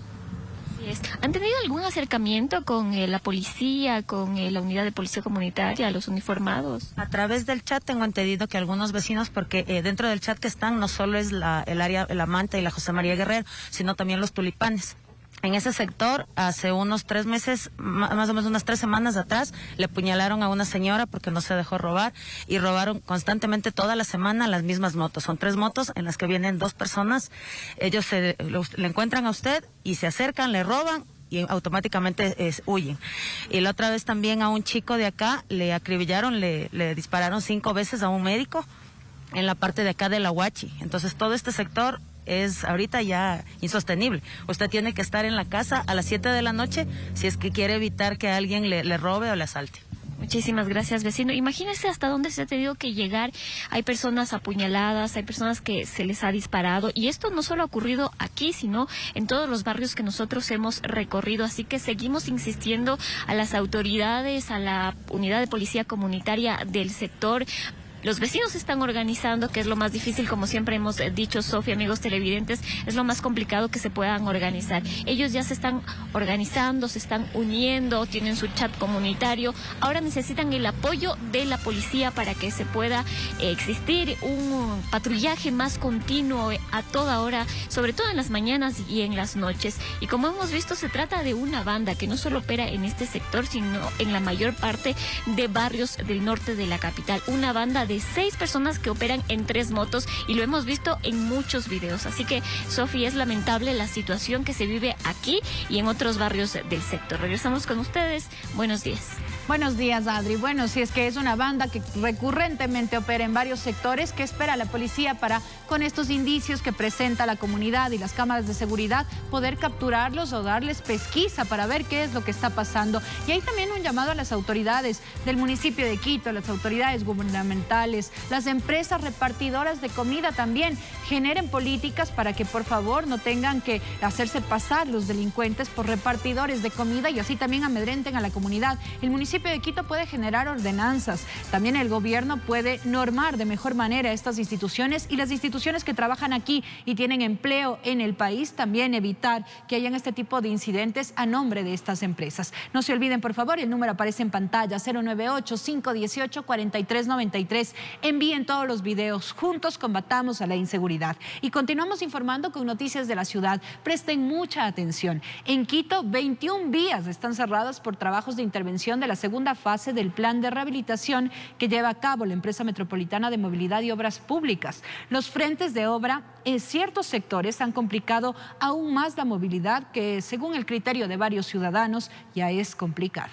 ¿Han tenido algún acercamiento con eh, la policía, con eh, la unidad de policía comunitaria, los uniformados? A través del chat tengo entendido que algunos vecinos, porque eh, dentro del chat que están no solo es la, el área La Manta y la José María Guerrero, sino también los Tulipanes. En ese sector, hace unos tres meses, más o menos unas tres semanas atrás, le apuñalaron a una señora porque no se dejó robar y robaron constantemente toda la semana las mismas motos. Son tres motos en las que vienen dos personas. Ellos se, lo, le encuentran a usted y se acercan, le roban y automáticamente es, huyen. Y la otra vez también a un chico de acá le acribillaron, le, le dispararon cinco veces a un médico en la parte de acá de la Huachi. Entonces todo este sector es ahorita ya insostenible. Usted tiene que estar en la casa a las siete de la noche si es que quiere evitar que alguien le, le robe o le asalte. Muchísimas gracias, vecino. Imagínese hasta dónde se ha tenido que llegar. Hay personas apuñaladas, hay personas que se les ha disparado. Y esto no solo ha ocurrido aquí, sino en todos los barrios que nosotros hemos recorrido. Así que seguimos insistiendo a las autoridades, a la unidad de policía comunitaria del sector. Los vecinos se están organizando, que es lo más difícil, como siempre hemos dicho, Sofía, amigos televidentes, es lo más complicado que se puedan organizar. Ellos ya se están organizando, se están uniendo, tienen su chat comunitario. Ahora necesitan el apoyo de la policía para que se pueda eh, existir un patrullaje más continuo a toda hora, sobre todo en las mañanas y en las noches. Y como hemos visto, se trata de una banda que no solo opera en este sector, sino en la mayor parte de barrios del norte de la capital. Una banda de de seis personas que operan en tres motos y lo hemos visto en muchos videos. Así que, Sofía, es lamentable la situación que se vive aquí y en otros barrios del sector. Regresamos con ustedes. Buenos días. Buenos días, Adri. Bueno, si es que es una banda que recurrentemente opera en varios sectores, ¿qué espera la policía para, con estos indicios que presenta la comunidad y las cámaras de seguridad, poder capturarlos o darles pesquisa para ver qué es lo que está pasando? Y hay también un llamado a las autoridades del municipio de Quito, las autoridades gubernamentales, las empresas repartidoras de comida también generen políticas para que por favor no tengan que hacerse pasar los delincuentes por repartidores de comida y así también amedrenten a la comunidad. El municipio de Quito puede generar ordenanzas, también el gobierno puede normar de mejor manera estas instituciones y las instituciones que trabajan aquí y tienen empleo en el país también evitar que hayan este tipo de incidentes a nombre de estas empresas. No se olviden, por favor, el número aparece en pantalla, cero nueve ocho, cinco uno ocho, cuatro tres nueve tres. Envíen todos los videos, juntos combatamos a la inseguridad. Y continuamos informando con noticias de la ciudad. Presten mucha atención. En Quito, veintiún vías están cerradas por trabajos de intervención de la segunda fase del plan de rehabilitación que lleva a cabo la empresa metropolitana de movilidad y obras públicas. Los frentes de obra en ciertos sectores han complicado aún más la movilidad que, según el criterio de varios ciudadanos, ya es complicada.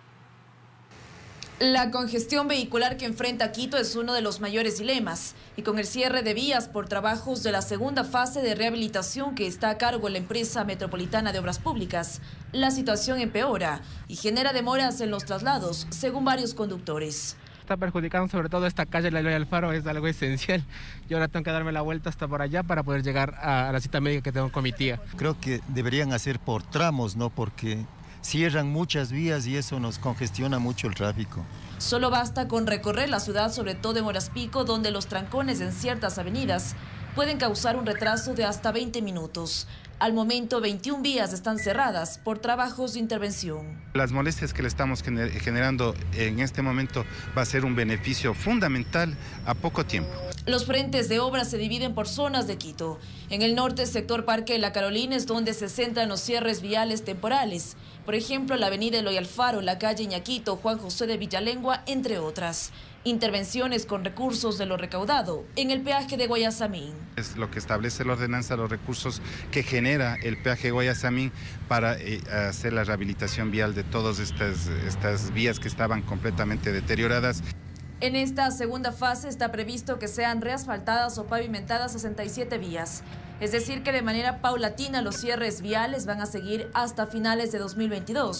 La congestión vehicular que enfrenta Quito es uno de los mayores dilemas y con el cierre de vías por trabajos de la segunda fase de rehabilitación que está a cargo de la empresa metropolitana de obras públicas, la situación empeora y genera demoras en los traslados, según varios conductores. Está perjudicando sobre todo esta calle, la Eloy Alfaro, es algo esencial. Yo ahora tengo que darme la vuelta hasta por allá para poder llegar a la cita médica que tengo con mi tía. Creo que deberían hacer por tramos, ¿no? Porque cierran muchas vías y eso nos congestiona mucho el tráfico. Solo basta con recorrer la ciudad, sobre todo en horas pico, donde los trancones en ciertas avenidas pueden causar un retraso de hasta veinte minutos. Al momento, veintiún vías están cerradas por trabajos de intervención. Las molestias que le estamos generando en este momento va a ser un beneficio fundamental a poco tiempo. Los frentes de obra se dividen por zonas de Quito. En el norte, sector Parque de la Carolina es donde se centran los cierres viales temporales. Por ejemplo, la avenida Eloy Alfaro, la calle Ñaquito, Juan José de Villalengua, entre otras. Intervenciones con recursos de lo recaudado en el peaje de Guayasamín. Es lo que establece la ordenanza, los recursos que genera el peaje de Guayasamín para eh, hacer la rehabilitación vial de todas estas, estas vías que estaban completamente deterioradas. En esta segunda fase está previsto que sean reasfaltadas o pavimentadas sesenta y siete vías. Es decir, que de manera paulatina los cierres viales van a seguir hasta finales de dos mil veintidós.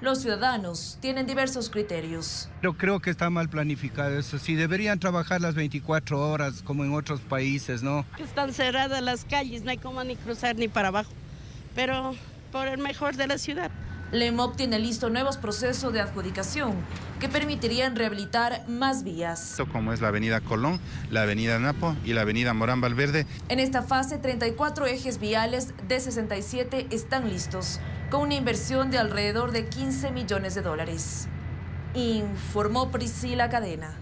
los ciudadanos tienen diversos criterios. Yo creo que está mal planificado eso. Sí, deberían trabajar las veinticuatro horas como en otros países, ¿no? Están cerradas las calles, no hay como ni cruzar ni para abajo, pero por el mejor de la ciudad. Lemop tiene listo nuevos procesos de adjudicación que permitirían rehabilitar más vías. Como es la avenida Colón, la avenida Napo y la avenida Morán Valverde. En esta fase, treinta y cuatro ejes viales de sesenta y siete están listos, con una inversión de alrededor de quince millones de dólares. Informó Priscila Cadena.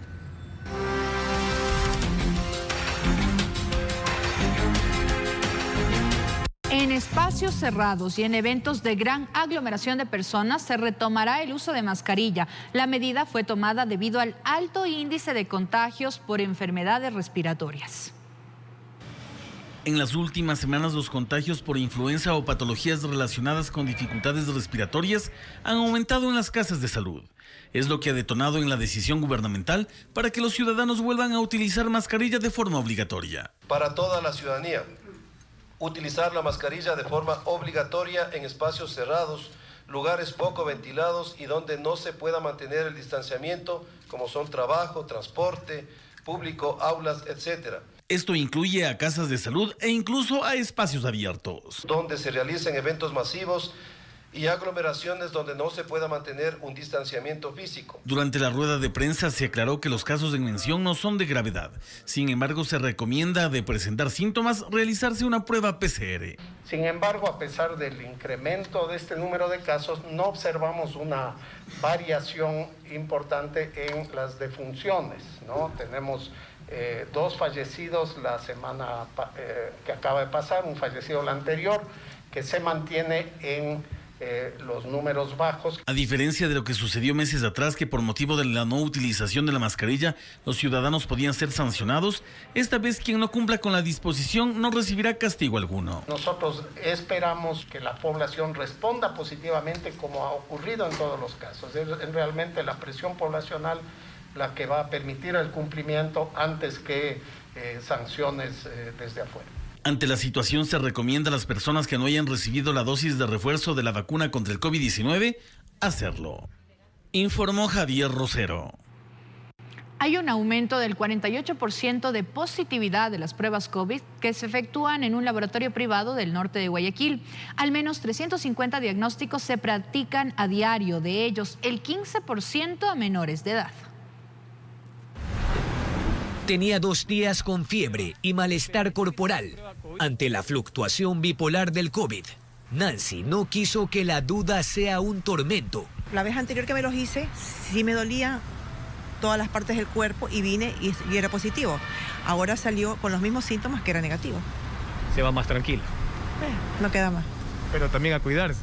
En espacios cerrados y en eventos de gran aglomeración de personas se retomará el uso de mascarilla. La medida fue tomada debido al alto índice de contagios por enfermedades respiratorias. En las últimas semanas, los contagios por influenza o patologías relacionadas con dificultades respiratorias han aumentado en las casas de salud. Es lo que ha detonado en la decisión gubernamental para que los ciudadanos vuelvan a utilizar mascarilla de forma obligatoria. Para toda la ciudadanía, utilizar la mascarilla de forma obligatoria en espacios cerrados, lugares poco ventilados y donde no se pueda mantener el distanciamiento, como son trabajo, transporte público, aulas, etcétera. Esto incluye a casas de salud e incluso a espacios abiertos. Donde se realicen eventos masivos y aglomeraciones donde no se pueda mantener un distanciamiento físico. Durante la rueda de prensa se aclaró que los casos en mención no son de gravedad. Sin embargo, se recomienda de presentar síntomas realizarse una prueba P C R. Sin embargo, a pesar del incremento de este número de casos, no observamos una variación importante en las defunciones, ¿no? Tenemos eh, dos fallecidos la semana eh, que acaba de pasar, un fallecido la anterior, que se mantiene en Eh, los números bajos. A diferencia de lo que sucedió meses atrás, que por motivo de la no utilización de la mascarilla los ciudadanos podían ser sancionados, esta vez quien no cumpla con la disposición no recibirá castigo alguno. Nosotros esperamos que la población responda positivamente como ha ocurrido en todos los casos. Es realmente la presión poblacional la que va a permitir el cumplimiento antes que eh, sanciones eh, desde afuera. Ante la situación, se recomienda a las personas que no hayan recibido la dosis de refuerzo de la vacuna contra el COVID diecinueve hacerlo. Informó Javier Rosero. Hay un aumento del cuarenta y ocho por ciento de positividad de las pruebas COVID que se efectúan en un laboratorio privado del norte de Guayaquil. Al menos trescientos cincuenta diagnósticos se practican a diario, de ellos el quince por ciento a menores de edad. Tenía dos días con fiebre y malestar corporal. Ante la fluctuación bipolar del COVID, Nancy no quiso que la duda sea un tormento. La vez anterior que me los hice, sí me dolía todas las partes del cuerpo y vine y, y era positivo. Ahora salió con los mismos síntomas que era negativo. Se va más tranquilo. Eh, no queda más. Pero también a cuidarse.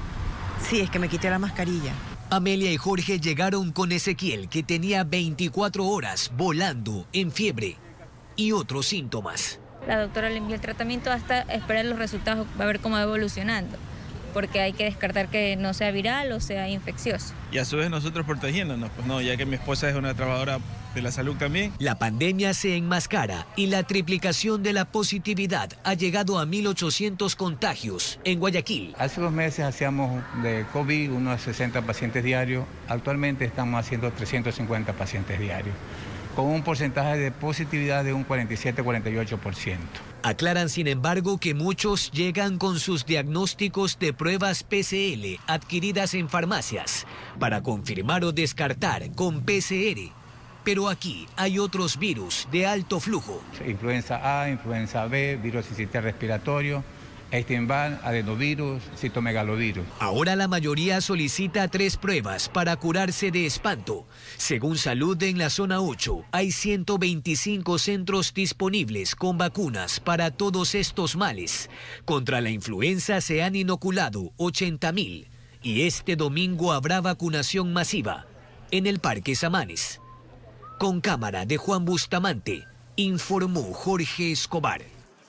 Sí, es que me quité la mascarilla. Amelia y Jorge llegaron con Ezequiel, que tenía veinticuatro horas volando en fiebre y otros síntomas. La doctora le envió el tratamiento hasta esperar los resultados, va a ver cómo va evolucionando, porque hay que descartar que no sea viral o sea infeccioso. Y a su vez nosotros protegiéndonos, pues no, ya que mi esposa es una trabajadora de la salud también. La pandemia se enmascara y la triplicación de la positividad ha llegado a mil ochocientos contagios en Guayaquil. Hace dos meses hacíamos de COVID unos sesenta pacientes diarios, actualmente estamos haciendo trescientos cincuenta pacientes diarios, con un porcentaje de positividad de un cuarenta y siete a cuarenta y ocho por ciento. Aclaran, sin embargo, que muchos llegan con sus diagnósticos de pruebas P C L adquiridas en farmacias para confirmar o descartar con P C R. Pero aquí hay otros virus de alto flujo. Influenza A, influenza B, virus sincitial respiratorio, Epstein-Barr, adenovirus, citomegalovirus. Ahora la mayoría solicita tres pruebas para curarse de espanto. Según Salud, en la zona ocho hay ciento veinticinco centros disponibles con vacunas para todos estos males. Contra la influenza se han inoculado ochenta mil y este domingo habrá vacunación masiva en el Parque Samanes. Con cámara de Juan Bustamante, informó Jorge Escobar.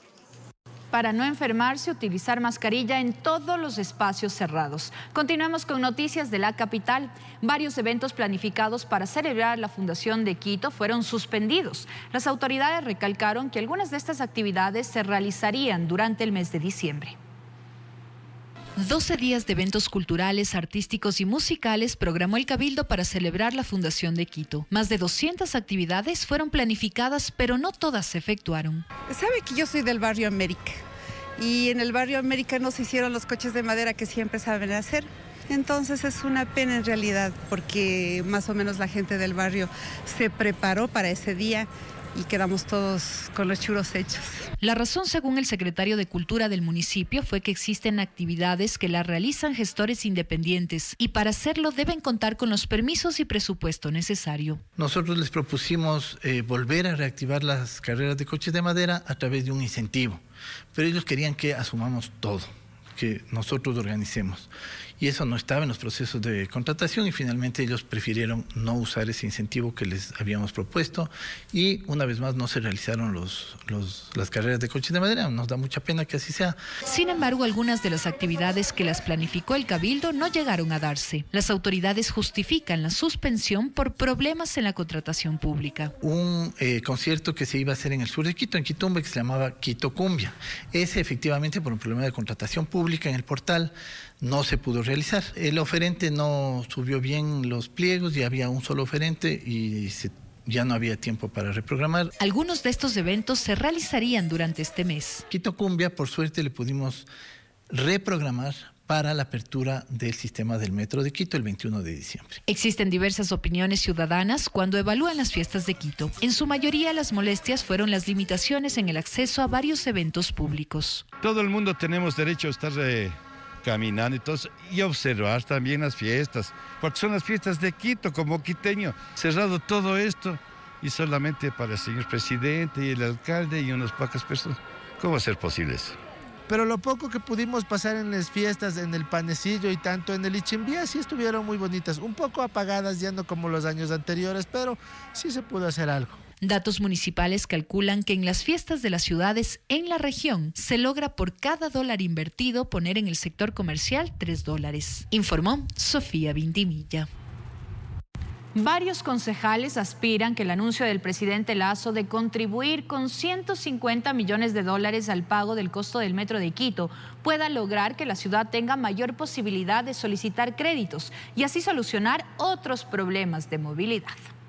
Para no enfermarse, utilizar mascarilla en todos los espacios cerrados. Continuamos con noticias de la capital. Varios eventos planificados para celebrar la fundación de Quito fueron suspendidos. Las autoridades recalcaron que algunas de estas actividades se realizarían durante el mes de diciembre. doce días de eventos culturales, artísticos y musicales programó el Cabildo para celebrar la fundación de Quito. Más de doscientas actividades fueron planificadas, pero no todas se efectuaron. Sabe que yo soy del barrio América y en el barrio América no se hicieron los coches de madera que siempre saben hacer. Entonces es una pena en realidad porque más o menos la gente del barrio se preparó para ese día y quedamos todos con los churros hechos. La razón, según el secretario de Cultura del municipio, fue que existen actividades que las realizan gestores independientes y para hacerlo deben contar con los permisos y presupuesto necesario. Nosotros les propusimos eh, volver a reactivar las carreras de coches de madera a través de un incentivo, pero ellos querían que asumamos todo, que nosotros organicemos. Y eso no estaba en los procesos de contratación y finalmente ellos prefirieron no usar ese incentivo que les habíamos propuesto y una vez más no se realizaron los, los, las carreras de coches de madera. Nos da mucha pena que así sea. Sin embargo, algunas de las actividades que las planificó el Cabildo no llegaron a darse. Las autoridades justifican la suspensión por problemas en la contratación pública. Un eh, concierto que se iba a hacer en el sur de Quito, en Quitumbe, que se llamaba Quito Cumbia. Ese efectivamente por un problema de contratación pública en el portal no se pudo realizar. El oferente no subió bien los pliegos y había un solo oferente y se, ya no había tiempo para reprogramar. Algunos de estos eventos se realizarían durante este mes. Quito Cumbia, por suerte, le pudimos reprogramar para la apertura del sistema del Metro de Quito el veintiuno de diciembre. Existen diversas opiniones ciudadanas cuando evalúan las fiestas de Quito. En su mayoría, las molestias fueron las limitaciones en el acceso a varios eventos públicos. Todo el mundo tenemos derecho a estar Eh... caminando y, todo, y observar también las fiestas, porque son las fiestas de Quito, como quiteño, cerrado todo esto y solamente para el señor presidente y el alcalde y unas pocas personas. ¿Cómo va a ser posible eso? Pero lo poco que pudimos pasar en las fiestas, en el Panecillo y tanto en el Ichimbía, sí estuvieron muy bonitas, un poco apagadas ya no como los años anteriores, pero sí se pudo hacer algo. Datos municipales calculan que en las fiestas de las ciudades en la región se logra por cada dólar invertido poner en el sector comercial tres dólares, informó Sofía Vintimilla. Varios concejales aspiran que el anuncio del presidente Lasso de contribuir con ciento cincuenta millones de dólares al pago del costo del metro de Quito pueda lograr que la ciudad tenga mayor posibilidad de solicitar créditos y así solucionar otros problemas de movilidad.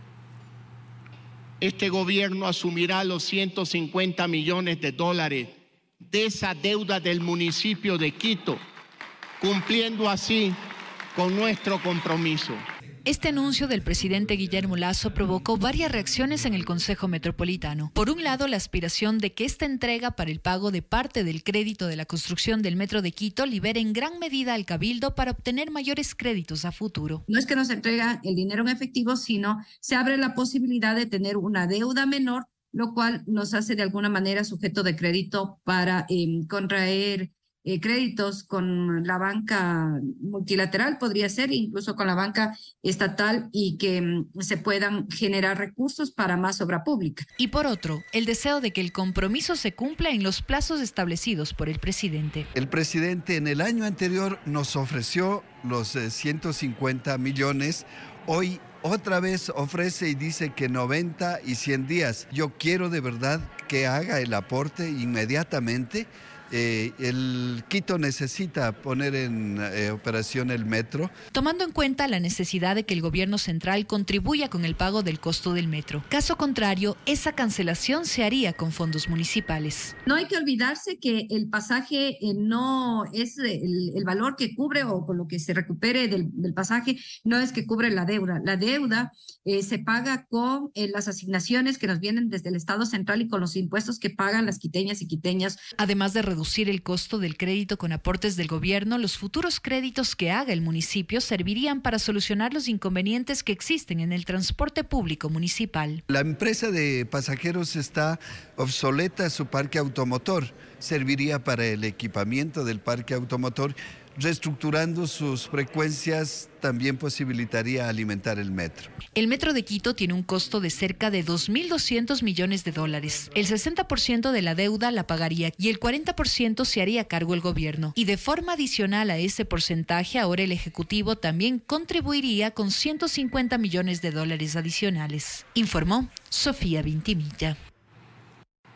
Este gobierno asumirá los ciento cincuenta millones de dólares de esa deuda del municipio de Quito, cumpliendo así con nuestro compromiso. Este anuncio del presidente Guillermo Lasso provocó varias reacciones en el Consejo Metropolitano. Por un lado, la aspiración de que esta entrega para el pago de parte del crédito de la construcción del Metro de Quito libere en gran medida al Cabildo para obtener mayores créditos a futuro. No es que nos entrega el dinero en efectivo, sino se abre la posibilidad de tener una deuda menor, lo cual nos hace de alguna manera sujeto de crédito para eh, contraer Eh, créditos con la banca multilateral, podría ser, incluso con la banca estatal, y que mm, se puedan generar recursos para más obra pública. Y por otro, el deseo de que el compromiso se cumpla en los plazos establecidos por el presidente. El presidente en el año anterior nos ofreció los eh, ciento cincuenta millones, hoy otra vez ofrece y dice que noventa y cien días. Yo quiero de verdad que haga el aporte inmediatamente. Eh, el Quito necesita poner en eh, operación el metro. Tomando en cuenta la necesidad de que el gobierno central contribuya con el pago del costo del metro. Caso contrario, esa cancelación se haría con fondos municipales. No hay que olvidarse que el pasaje eh, no es el, el valor que cubre o con lo que se recupere del, del pasaje, no es que cubre la deuda. La deuda eh, se paga con eh, las asignaciones que nos vienen desde el Estado central y con los impuestos que pagan las quiteñas y quiteños. Además de reducir reducir el costo del crédito con aportes del gobierno, los futuros créditos que haga el municipio servirían para solucionar los inconvenientes que existen en el transporte público municipal. La empresa de pasajeros está obsoleta, su parque automotor serviría para el equipamiento del parque automotor. Reestructurando sus frecuencias también posibilitaría alimentar el metro. El metro de Quito tiene un costo de cerca de dos mil doscientos millones de dólares. El sesenta por ciento de la deuda la pagaría y el cuarenta por ciento se haría cargo el gobierno. Y de forma adicional a ese porcentaje, ahora el Ejecutivo también contribuiría con ciento cincuenta millones de dólares adicionales, informó Sofía Vintimilla.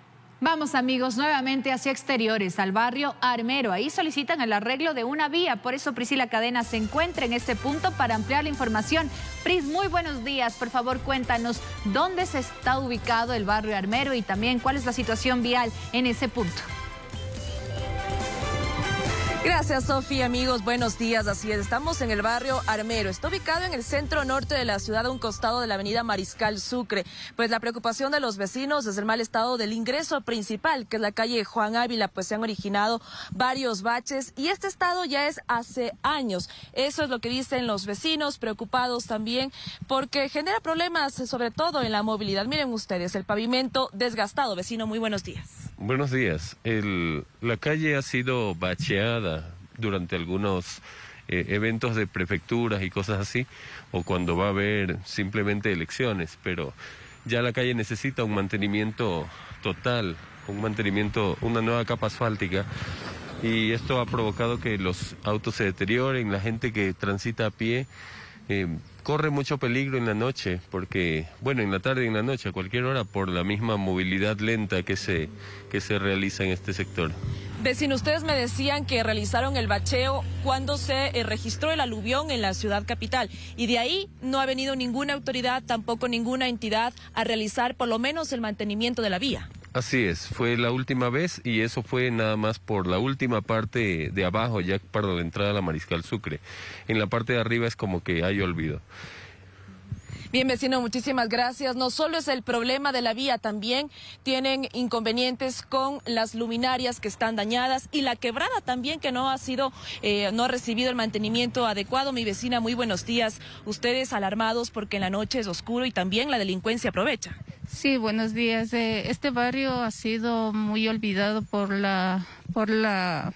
Vamos, amigos, nuevamente hacia exteriores, al barrio Armero. Ahí solicitan el arreglo de una vía. Por eso Priscila Cadena se encuentra en este punto para ampliar la información. Pris, muy buenos días. Por favor, cuéntanos dónde se está ubicado el barrio Armero y también cuál es la situación vial en ese punto. Gracias, Sofía. Amigos, buenos días. Así es, estamos en el barrio Armero. Está ubicado en el centro norte de la ciudad, a un costado de la avenida Mariscal Sucre. Pues la preocupación de los vecinos es el mal estado del ingreso principal, que es la calle Juan Ávila, pues se han originado varios baches y este estado ya es hace años. Eso es lo que dicen los vecinos, preocupados también porque genera problemas, sobre todo en la movilidad. Miren ustedes, el pavimento desgastado. Vecino, muy buenos días. Buenos días. El, la calle ha sido bacheada durante algunos eh, eventos de prefecturas y cosas así, o cuando va a haber simplemente elecciones, pero ya la calle necesita un mantenimiento total, un mantenimiento, una nueva capa asfáltica, y esto ha provocado que los autos se deterioren, la gente que transita a pie eh, corre mucho peligro en la noche, porque, bueno, en la tarde y en la noche, a cualquier hora, por la misma movilidad lenta que se, que se realiza en este sector. Vecino, ustedes me decían que realizaron el bacheo cuando se eh, registró el aluvión en la ciudad capital y de ahí no ha venido ninguna autoridad, tampoco ninguna entidad a realizar por lo menos el mantenimiento de la vía. Así es, fue la última vez y eso fue nada más por la última parte de abajo, ya para la entrada a la Mariscal Sucre. En la parte de arriba es como que hay olvido. Bien, vecino, muchísimas gracias. No solo es el problema de la vía, también tienen inconvenientes con las luminarias que están dañadas y la quebrada también que no ha sido, eh, no ha recibido el mantenimiento adecuado. Mi vecina, muy buenos días. Ustedes alarmados porque en la noche es oscuro y también la delincuencia aprovecha. Sí, buenos días. Eh, este barrio ha sido muy olvidado por la, por la,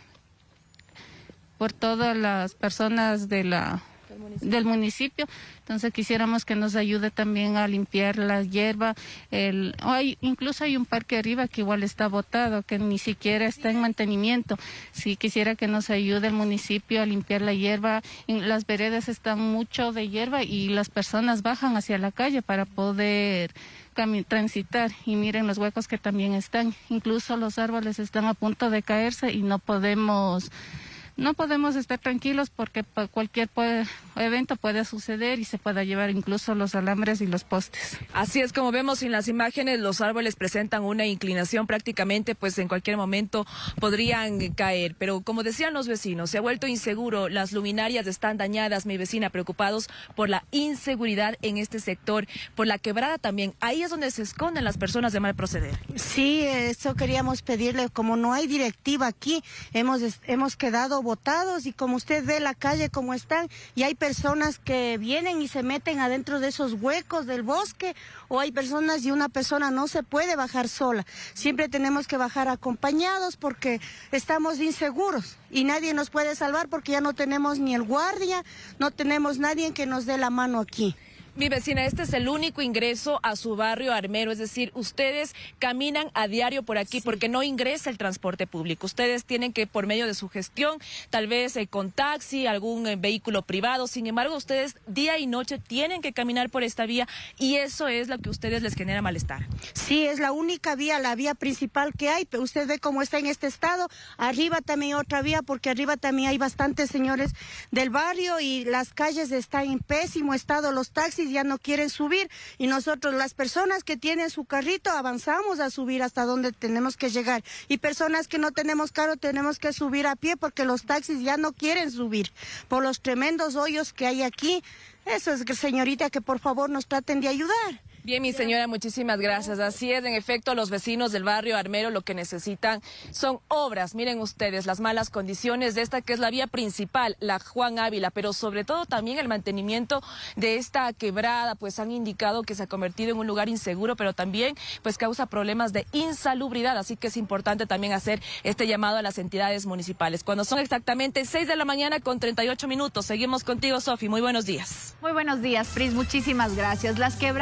por todas las personas de la del municipio, entonces quisiéramos que nos ayude también a limpiar la hierba, el, hay, incluso hay un parque arriba que igual está botado, que ni siquiera está en mantenimiento. Si quisiera que nos ayude el municipio a limpiar la hierba, en las veredas están mucho de hierba y las personas bajan hacia la calle para poder transitar y miren los huecos que también están, incluso los árboles están a punto de caerse y no podemos No podemos estar tranquilos porque cualquier puede, evento puede suceder y se pueda llevar incluso los alambres y los postes. Así es, como vemos en las imágenes, los árboles presentan una inclinación prácticamente, pues en cualquier momento podrían caer. Pero como decían los vecinos, se ha vuelto inseguro, las luminarias están dañadas, mi vecina, preocupados por la inseguridad en este sector, por la quebrada también. Ahí es donde se esconden las personas de mal proceder. Sí, eso queríamos pedirle, como no hay directiva aquí, hemos, hemos quedado botados y como usted ve la calle como están y hay personas que vienen y se meten adentro de esos huecos del bosque o hay personas y una persona no se puede bajar sola, siempre tenemos que bajar acompañados porque estamos inseguros y nadie nos puede salvar porque ya no tenemos ni el guardia, no tenemos nadie que nos dé la mano aquí. Mi vecina, este es el único ingreso a su barrio Armero, es decir, ustedes caminan a diario por aquí porque no ingresa el transporte público. Ustedes tienen que, por medio de su gestión, tal vez eh, con taxi, algún eh, vehículo privado. Sin embargo, ustedes día y noche tienen que caminar por esta vía y eso es lo que a ustedes les genera malestar. Sí, es la única vía, la vía principal que hay. Pero usted ve cómo está en este estado. Arriba también hay otra vía porque arriba también hay bastantes señores del barrio y las calles están en pésimo estado. Los taxis ya no quieren subir y nosotros, las personas que tienen su carrito, avanzamos a subir hasta donde tenemos que llegar y personas que no tenemos carro tenemos que subir a pie porque los taxis ya no quieren subir por los tremendos hoyos que hay aquí. Eso es, señorita, que por favor nos traten de ayudar. Bien, mi señora, muchísimas gracias. Así es, en efecto, los vecinos del barrio Armero lo que necesitan son obras. Miren ustedes las malas condiciones de esta que es la vía principal, la Juan Ávila, pero sobre todo también el mantenimiento de esta quebrada, pues han indicado que se ha convertido en un lugar inseguro, pero también pues causa problemas de insalubridad, así que es importante también hacer este llamado a las entidades municipales. Cuando son exactamente seis de la mañana con treinta y ocho minutos, seguimos contigo, Sofi. Muy buenos días. Muy buenos días, Pris, muchísimas gracias. Las quebradas, como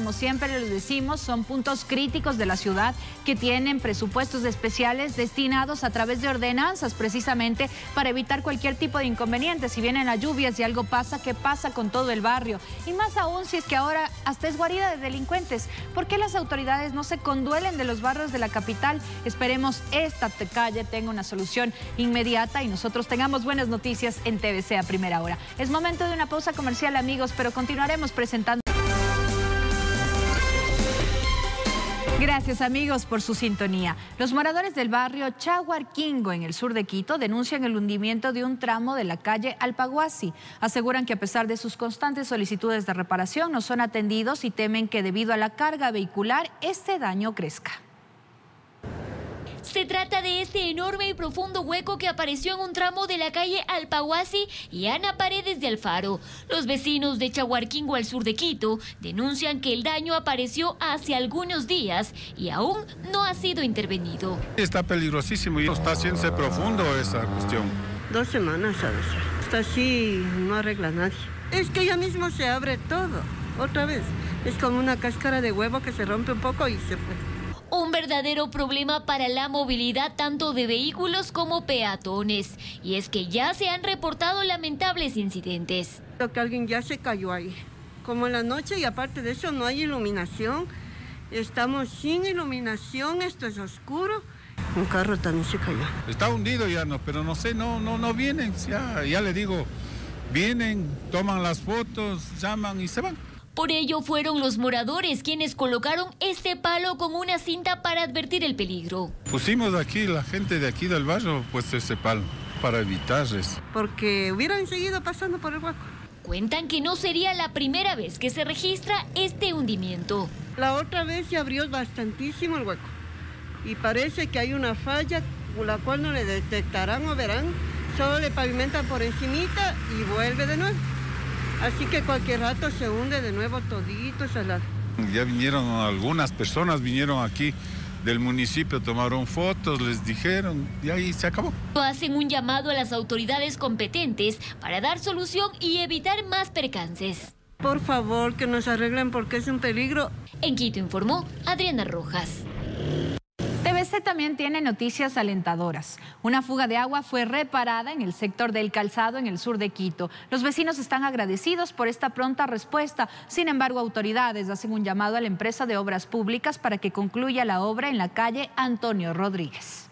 como siempre les decimos, son puntos críticos de la ciudad que tienen presupuestos especiales destinados a través de ordenanzas precisamente para evitar cualquier tipo de inconveniente. Si vienen las lluvias y algo pasa, ¿qué pasa con todo el barrio? Y más aún si es que ahora hasta es guarida de delincuentes. ¿Por qué las autoridades no se conduelen de los barrios de la capital? Esperemos esta calle tenga una solución inmediata y nosotros tengamos buenas noticias en T V C a primera hora. Es momento de una pausa comercial, amigos, pero continuaremos presentando. Gracias, amigos, por su sintonía. Los moradores del barrio Chaguarquingo, en el sur de Quito, denuncian el hundimiento de un tramo de la calle Alpaguasi. Aseguran que a pesar de sus constantes solicitudes de reparación, no son atendidos y temen que debido a la carga vehicular, este daño crezca. Se trata de este enorme y profundo hueco que apareció en un tramo de la calle Alpaguasi y Ana Paredes de Alfaro. Los vecinos de Chaguarquingo, al sur de Quito, denuncian que el daño apareció hace algunos días y aún no ha sido intervenido. Está peligrosísimo y está haciéndose profundo esa cuestión. Dos semanas, ¿sabes? Está así, no arregla nadie. Es que ya mismo se abre todo, otra vez. Es como una cáscara de huevo que se rompe un poco y se fue. Un verdadero problema para la movilidad tanto de vehículos como peatones. Y es que ya se han reportado lamentables incidentes. Creo que alguien ya se cayó ahí, como en la noche, y aparte de eso no hay iluminación. Estamos sin iluminación, esto es oscuro. Un carro también se cayó. Está hundido ya, no, pero no sé, no, no, no vienen. Ya, ya le digo, vienen, toman las fotos, llaman y se van. Por ello fueron los moradores quienes colocaron este palo con una cinta para advertir el peligro. Pusimos aquí, la gente de aquí del barrio, pues ese palo para evitar eso. Porque hubieran seguido pasando por el hueco. Cuentan que no sería la primera vez que se registra este hundimiento. La otra vez se abrió bastantísimo el hueco y parece que hay una falla, la cual no le detectarán o verán, solo le pavimentan por encimita y vuelve de nuevo. Así que cualquier rato se hunde de nuevo todito ese lado. Ya vinieron algunas personas, vinieron aquí del municipio, tomaron fotos, les dijeron y ahí se acabó. Hacen un llamado a las autoridades competentes para dar solución y evitar más percances. Por favor, que nos arreglen porque es un peligro. En Quito informó Adriana Rojas. T V C también tiene noticias alentadoras. Una fuga de agua fue reparada en el sector del Calzado, en el sur de Quito. Los vecinos están agradecidos por esta pronta respuesta. Sin embargo, autoridades hacen un llamado a la empresa de obras públicas para que concluya la obra en la calle Antonio Rodríguez.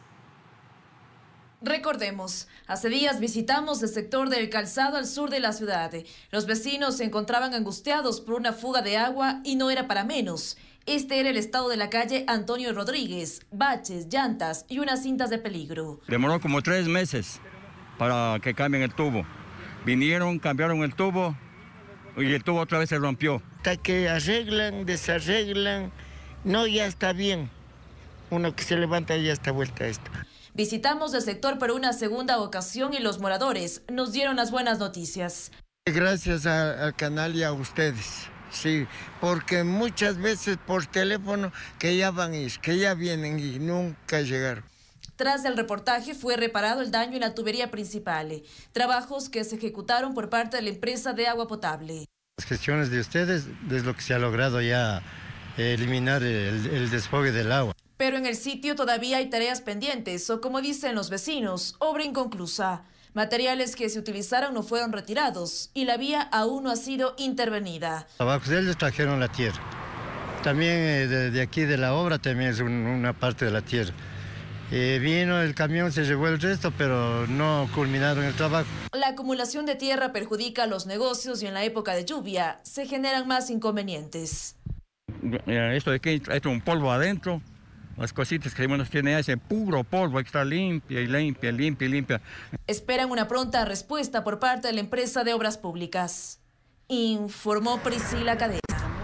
Recordemos, hace días visitamos el sector del Calzado al sur de la ciudad. Los vecinos se encontraban angustiados por una fuga de agua y no era para menos. Este era el estado de la calle Antonio Rodríguez, baches, llantas y unas cintas de peligro. Demoró como tres meses para que cambien el tubo. Vinieron, cambiaron el tubo y el tubo otra vez se rompió. Hasta que arreglan, desarreglan, no, ya está bien. Uno que se levanta y ya está vuelta a esto. Visitamos el sector por una segunda ocasión y los moradores nos dieron las buenas noticias. Gracias al canal y a ustedes. Sí, porque muchas veces por teléfono que ya van a ir, que ya vienen y nunca llegaron. Tras el reportaje fue reparado el daño en la tubería principal, trabajos que se ejecutaron por parte de la empresa de agua potable. Las gestiones de ustedes es lo que se ha logrado ya eh, eliminar el, el desfogue del agua. Pero en el sitio todavía hay tareas pendientes o, como dicen los vecinos, obra inconclusa. Materiales que se utilizaron no fueron retirados y la vía aún no ha sido intervenida. Abajo de ellos trajeron la tierra. También eh, de, de aquí de la obra también es un, una parte de la tierra. Eh, vino el camión, se llevó el resto, pero no culminaron el trabajo. La acumulación de tierra perjudica a los negocios y en la época de lluvia se generan más inconvenientes. Esto de aquí, esto es un polvo adentro. Las cositas que nos tiene ese puro polvo, hay que estar limpia y limpia, limpia y limpia. Esperan una pronta respuesta por parte de la empresa de obras públicas. Informó Priscila Cadena.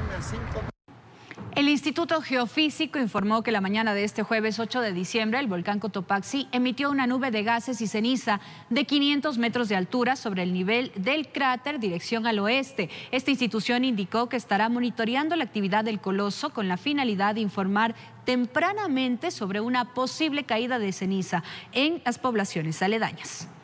El Instituto Geofísico informó que la mañana de este jueves ocho de diciembre el volcán Cotopaxi emitió una nube de gases y ceniza de quinientos metros de altura sobre el nivel del cráter dirección al oeste. Esta institución indicó que estará monitoreando la actividad del coloso con la finalidad de informar tempranamente sobre una posible caída de ceniza en las poblaciones aledañas.